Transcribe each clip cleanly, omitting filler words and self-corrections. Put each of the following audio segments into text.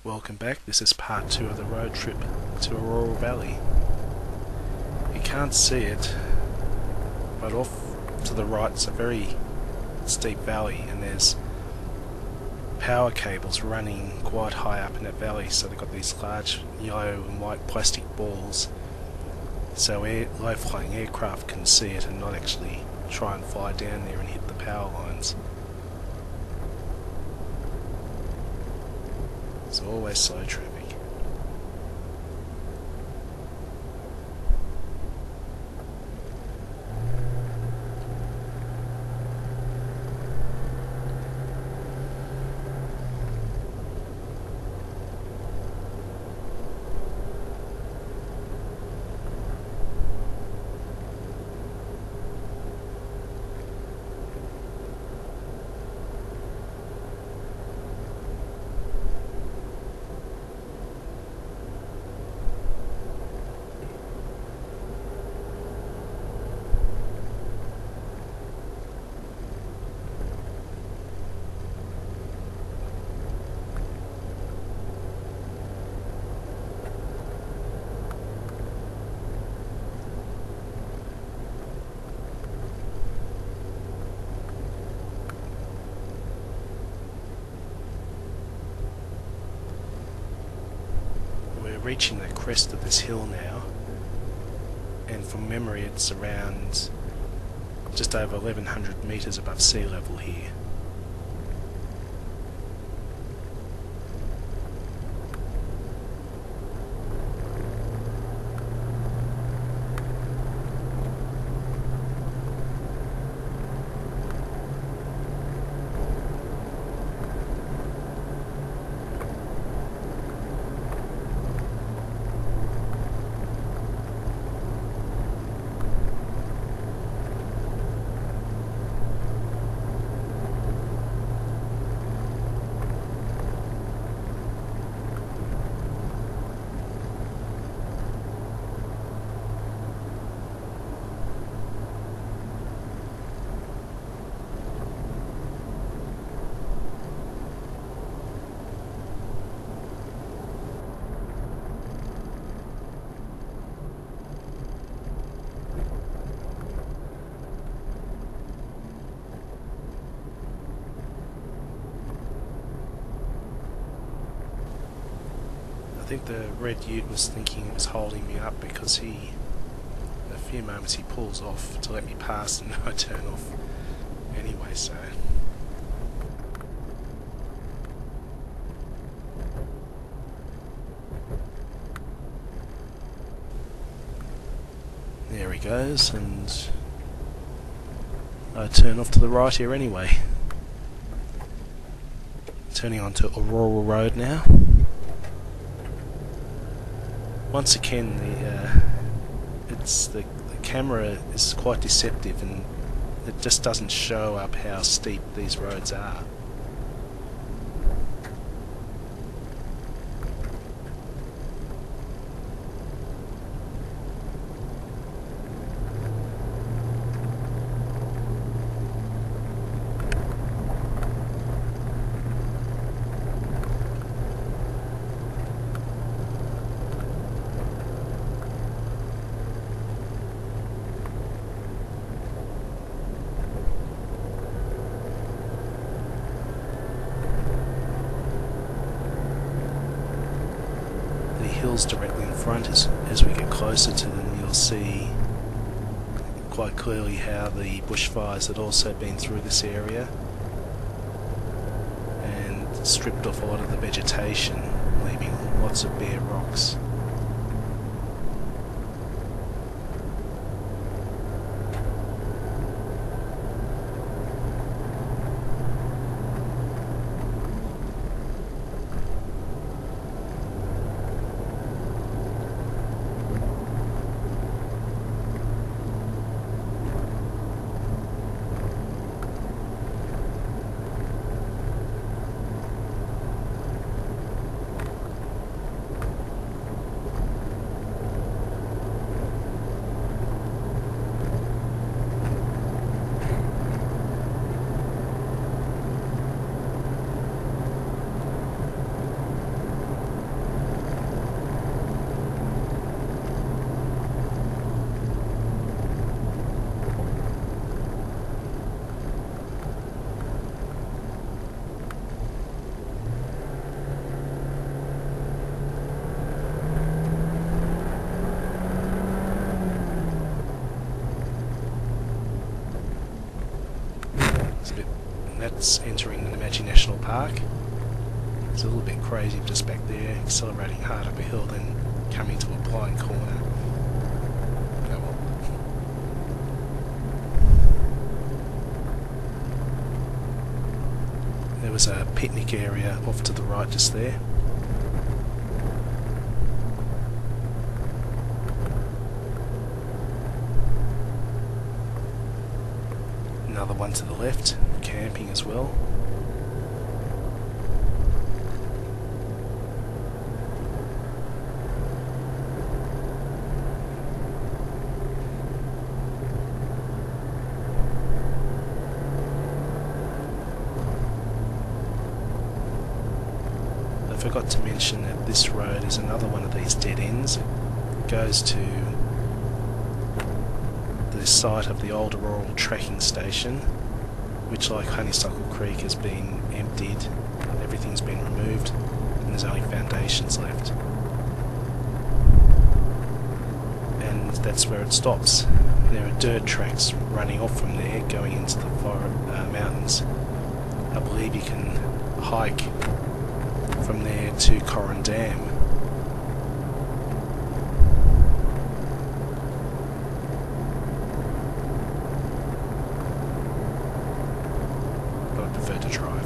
Welcome back. This is part 2 of the road trip to Orroral Valley. You can't see it, but off to the right it's a very steep valley and there's power cables running quite high up in that valley, so they've got these large yellow and white plastic balls so low-flying aircraft can see it and not actually try and fly down there and hit the power lines. It's always slow traffic. Reaching the crest of this hill now, and from memory it's around just over 1100 metres above sea level here. I think the red ute was thinking it was holding me up because a few moments he pulls off to let me pass and I turn off anyway, so. There he goes, and I turn off to the right here anyway. Turning onto Orroral Road now. Once again, the camera is quite deceptive and it just doesn't show up how steep these roads are. Hills directly in front, as we get closer to them you'll see quite clearly how the bushfires had also been through this area and stripped off a lot of the vegetation, leaving lots of bare rocks. entering the Namadgi National Park. It's a little bit crazy just back there, accelerating hard up a hill, then coming to a blind corner. Oh well. There was a picnic area off to the right just there. Another one to the left, camping as well. I forgot to mention that this road is another one of these dead ends. It goes to the site of the old Orroral tracking station, which, like Honeysuckle Creek, has been emptied. Everything's been removed and there's only foundations left. And that's where it stops. There are dirt tracks running off from there going into the mountains. I believe you can hike from there to Corran Dam. But I prefer to drive.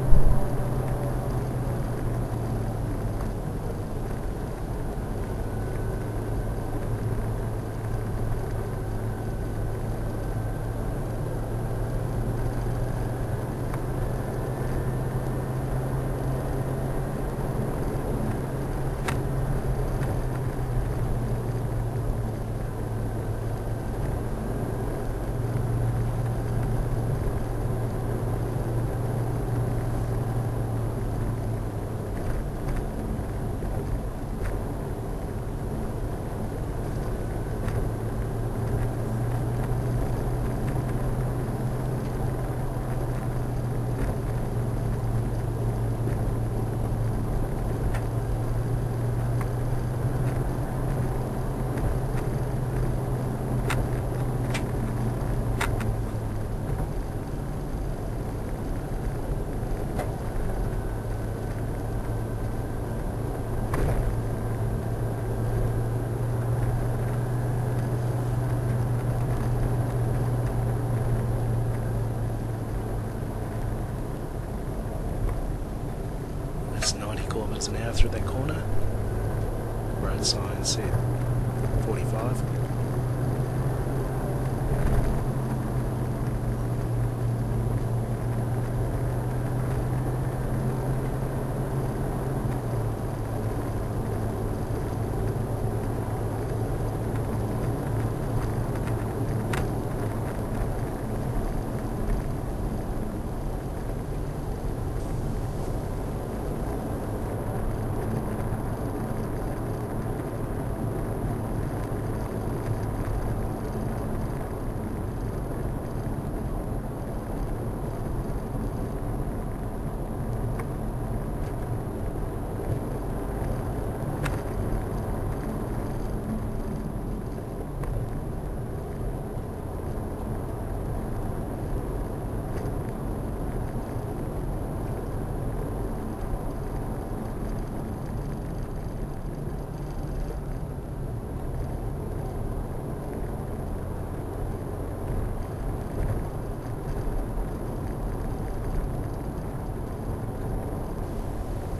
That's 90 kilometres an hour through that corner. Road sign said 45.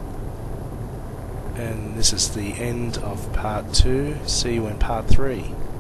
And this is the end of part 2. See you in part 3.